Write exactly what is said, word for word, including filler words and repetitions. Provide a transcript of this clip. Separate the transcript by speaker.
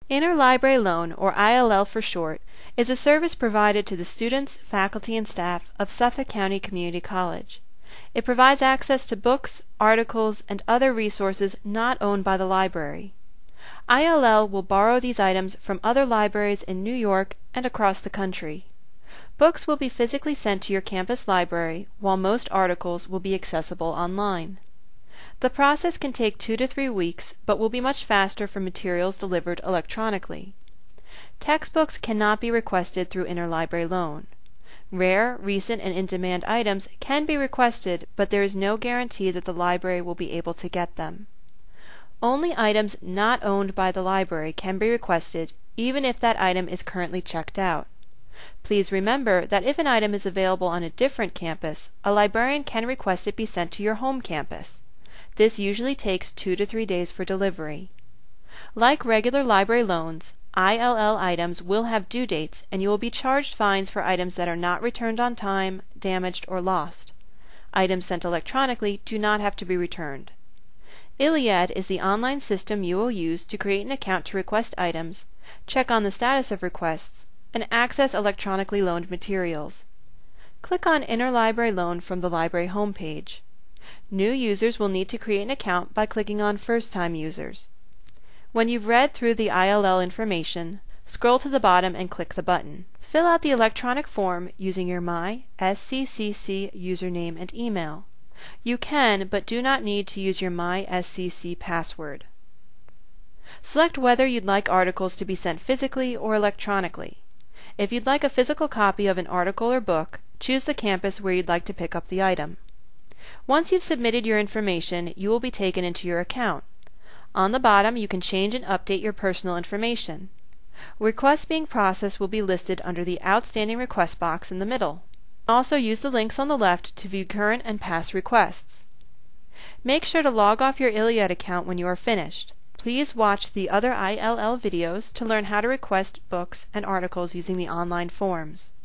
Speaker 1: Interlibrary Loan, or I L L for short, is a service provided to the students, faculty, and staff of Suffolk County Community College. It provides access to books, articles, and other resources not owned by the library. I L L will borrow these items from other libraries in New York and across the country. Books will be physically sent to your campus library, while most articles will be accessible online. The process can take two to three weeks, but will be much faster for materials delivered electronically. Textbooks cannot be requested through Interlibrary Loan. Rare, recent, and in-demand items can be requested, but there is no guarantee that the library will be able to get them. Only items not owned by the library can be requested, even if that item is currently checked out. Please remember that if an item is available on a different campus, a librarian can request it be sent to your home campus. This usually takes two to three days for delivery. Like regular library loans, I L L items will have due dates, and you will be charged fines for items that are not returned on time, damaged, or lost. Items sent electronically do not have to be returned. ILLiad is the online system you will use to create an account to request items, check on the status of requests, and access electronically loaned materials. Click on Interlibrary Loan from the library homepage. New users will need to create an account by clicking on First-Time Users. When you've read through the I L L information, scroll to the bottom and click the button. Fill out the electronic form using your My S C C C username and email. You can, but do not need to use your My S C C password. Select whether you'd like articles to be sent physically or electronically. If you'd like a physical copy of an article or book, choose the campus where you'd like to pick up the item. Once you've submitted your information, you will be taken into your account. On the bottom, you can change and update your personal information. Requests being processed will be listed under the Outstanding Request box in the middle. Also use the links on the left to view current and past requests. Make sure to log off your ILLiad account when you are finished. Please watch the other I L L videos to learn how to request books and articles using the online forms.